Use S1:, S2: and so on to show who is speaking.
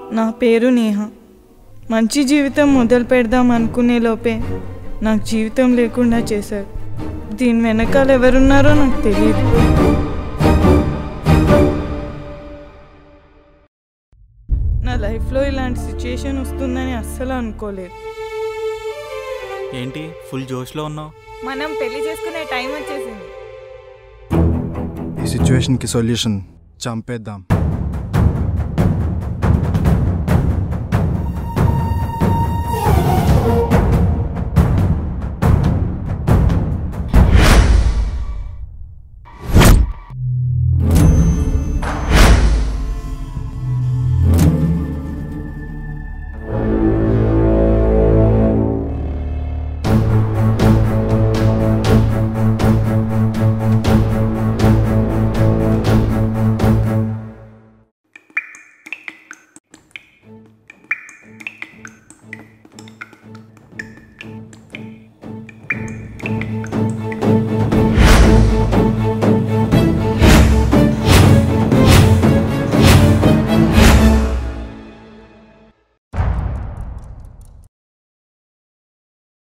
S1: నా పేరు నేహ. మంచి జీవితం మొదలు పెడదాం అనుకునే లోపే నాకు జీవితం లేకుండా చేశారు. దీని వెనకాల ఎవరున్నారో నాకు తెలియదు. నా లైఫ్లో ఇలాంటి సిచ్యుయేషన్ వస్తుందని అస్సలు అనుకోలేదు.
S2: ఏంటి ఫుల్ జోష్లో ఉన్నావు?
S1: మనం పెళ్లి చేసుకునే టైం వచ్చేసింది.
S3: ఈ సిచ్యువేషన్కి సొల్యూషన్ చంపేద్దాం.